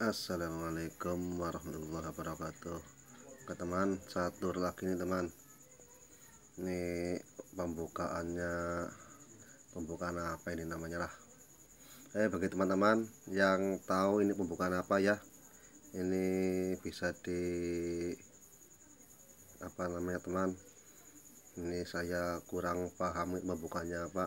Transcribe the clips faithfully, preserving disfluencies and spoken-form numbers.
Assalamualaikum warahmatullahi wabarakatuh. Oke teman, satu lagi nih teman. Ini pembukaannya, pembukaan apa ini namanya lah. Eh bagi teman-teman yang tahu ini pembukaan apa ya, ini bisa di apa namanya teman. Ini saya kurang paham pembukaannya apa.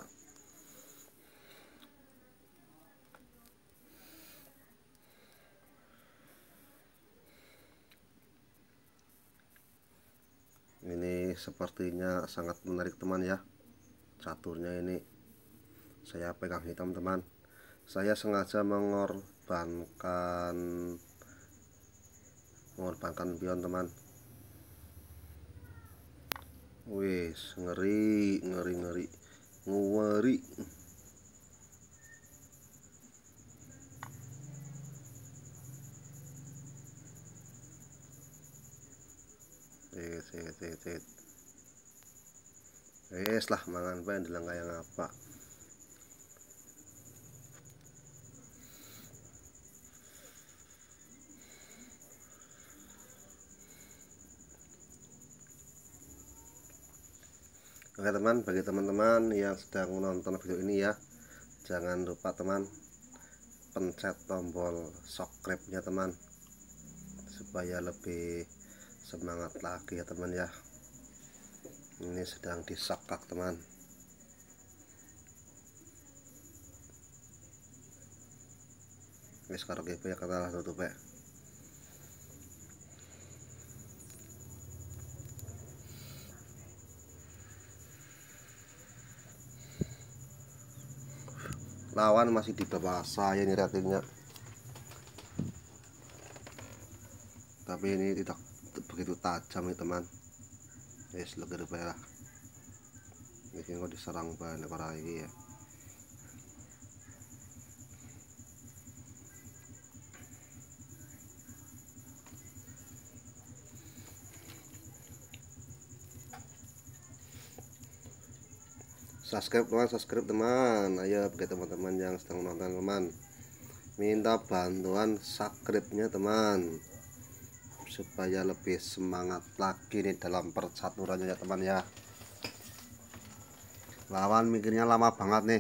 Ini sepertinya sangat menarik teman ya. Caturnya ini saya pegang hitam teman. Saya sengaja mengorbankan mengorbankan pion teman. Wis ngeri ngeri ngeri ngeri. Set set set set. Wis lah mangan bae ndeleng kaya ngapa. Oke teman, bagi teman-teman yang sedang menonton video ini ya, jangan lupa teman pencet tombol subscribe-nya teman, supaya lebih semangat lagi ya teman ya. Ini sedang disakak teman. Wis karo kepo ya kata tutup ya. Lawan masih di bawah saya ini ratingnya, tapi ini tidak begitu tajam nih teman. Yes, leger bae lah. Ini kok diserang banyak para ini ya. Subscribe teman, subscribe teman. Ayo bagi teman-teman yang sedang menonton teman, minta bantuan subscribe-nya teman, supaya lebih semangat lagi nih dalam percaturannya ya teman ya. Lawan mikirnya lama banget nih.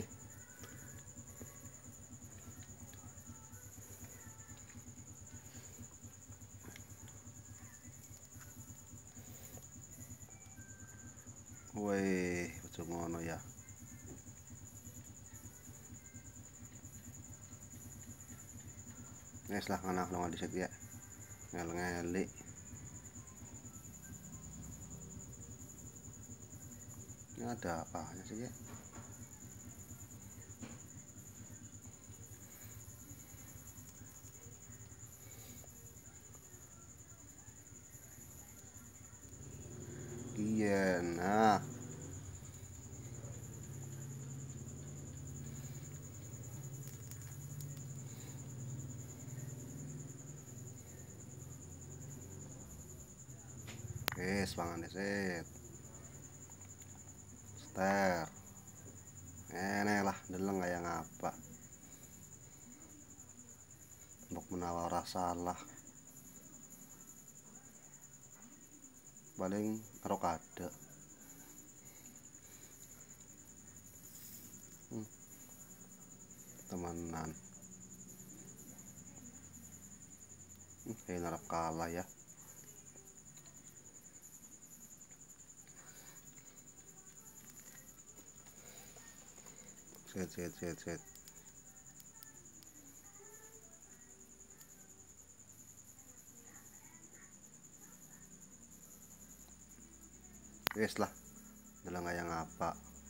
Woi, ojo ngono ya. Wes lah anak lo dhisik ya. Ngel-ngelik. Ini ada apanya sih ya? Iya, nah. Wes pangan deset. Ster. Enek lah deleng kayak ngapa. Mbok menawa ora salah. Paling rokade. Hmm. Temenan. Hmm, kayak narap kalah ya. Set set set set. Wes lah deleng kayak ngapa.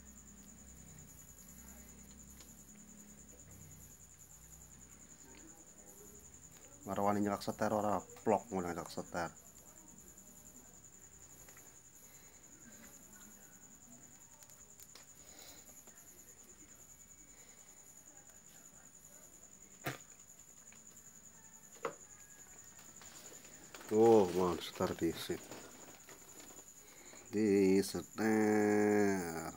Marwani nyekak seter ora plok ngono nyekak seter. Oh, monster disit. Di seter.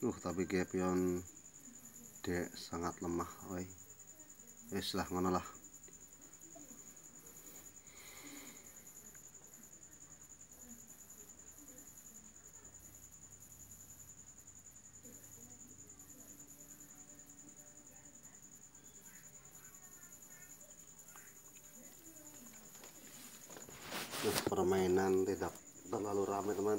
Uh tapi gepion dek sangat lemah oi. Wis lah ngono lah. Nah, permainan tidak terlalu ramai teman.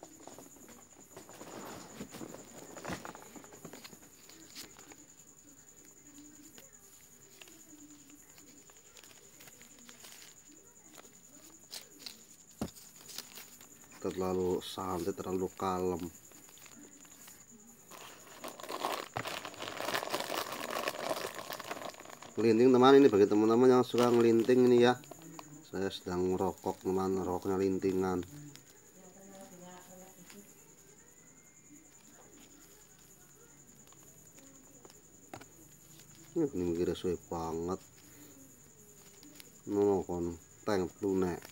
Terlalu santai, terlalu kalem. Ngelinting teman, ini bagi teman-teman yang suka ngelinting ini ya. Saya sedang merokok teman, rokoknya lintingan. Ini kira suwe banget. No kon tank lunek.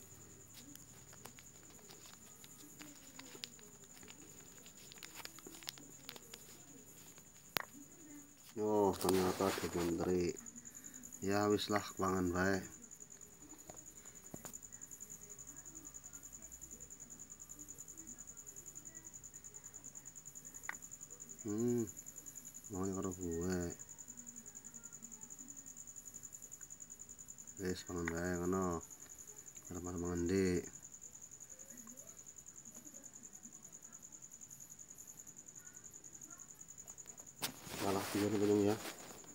Oh ternyata ada menteri. Ya wis lah pangan baik. Hmm, mau karo gue. Wis pangan bae ngono. Arep mangan ndek. Salah dia nih ya.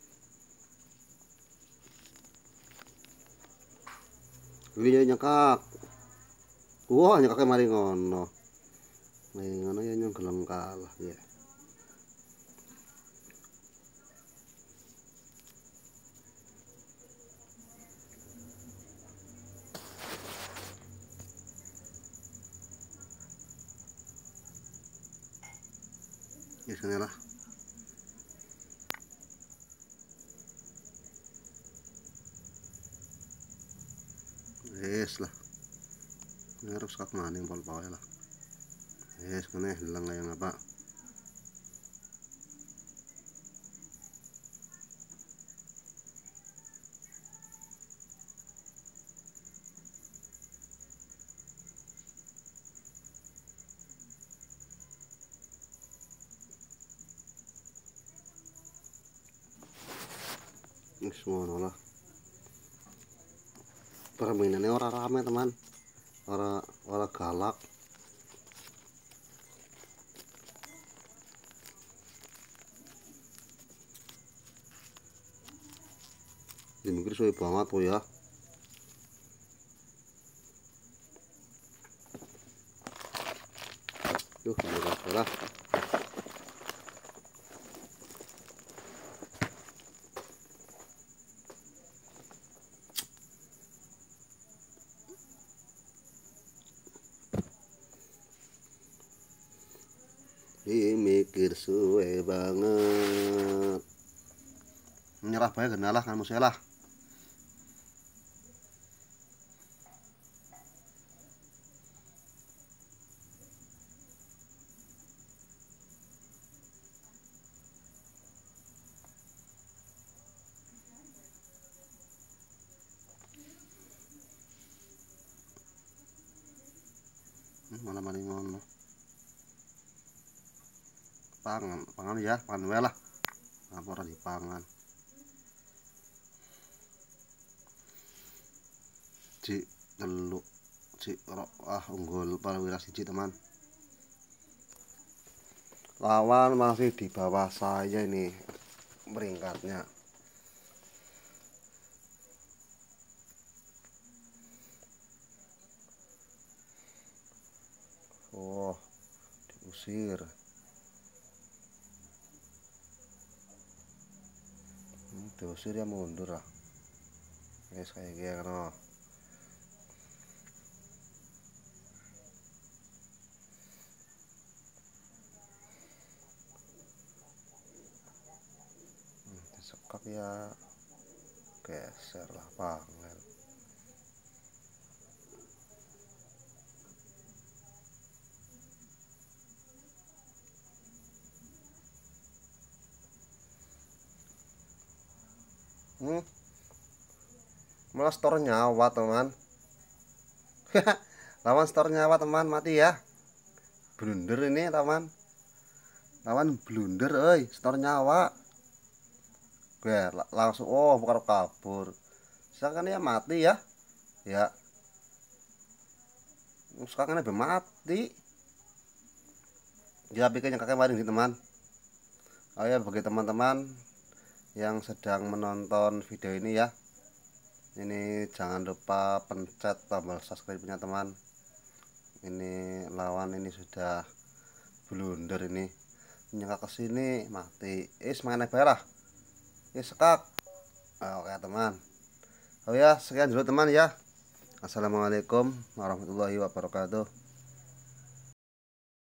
Ini nyekak. Wah, nyekaknya mari ngono. Mari ngono ya nyong gelem kalah ya. Ya sini lah. Yes lah. Harus kak maning pol pol lah. Yes kene hilang yang apa? Ini semua lah. Permainannya orang rame teman, orang orang galak. Ini mikir suwe banget tuh ya. Yuh, ini lah. Ini mikir suwe banget. Menyerah bae genalah kan musuh lah. Malah maling ngono. Pangan, pangan ya, pangan wae lah. Apa ora dipangan. Cik teluk, cik rok ah unggul Prawira siji teman. Lawan masih di bawah saya ini peringkatnya. Oh, diusir. Hmm, diusir ya mundur lah. Guys kayak gini no. Hmm, disekap ya. Geser lah pangan. hmm? Malah store nyawa teman. Lawan store nyawa teman, mati ya. Blunder ini teman, lawan blunder oi, store nyawa. Oke, langsung oh bukan kabur. Sekarang ya mati ya. Ya. Sekarang ini mati. Ya bikinnya kakek maring di teman. Oh ya, bagi teman-teman yang sedang menonton video ini ya, ini jangan lupa pencet tombol subscribe-nya teman. Ini lawan ini sudah blunder ini, nyengak ke sini mati. Eh semangat lah. Eh sekak. Oh, oke teman. Oh ya, sekian dulu teman ya. Assalamualaikum warahmatullahi wabarakatuh.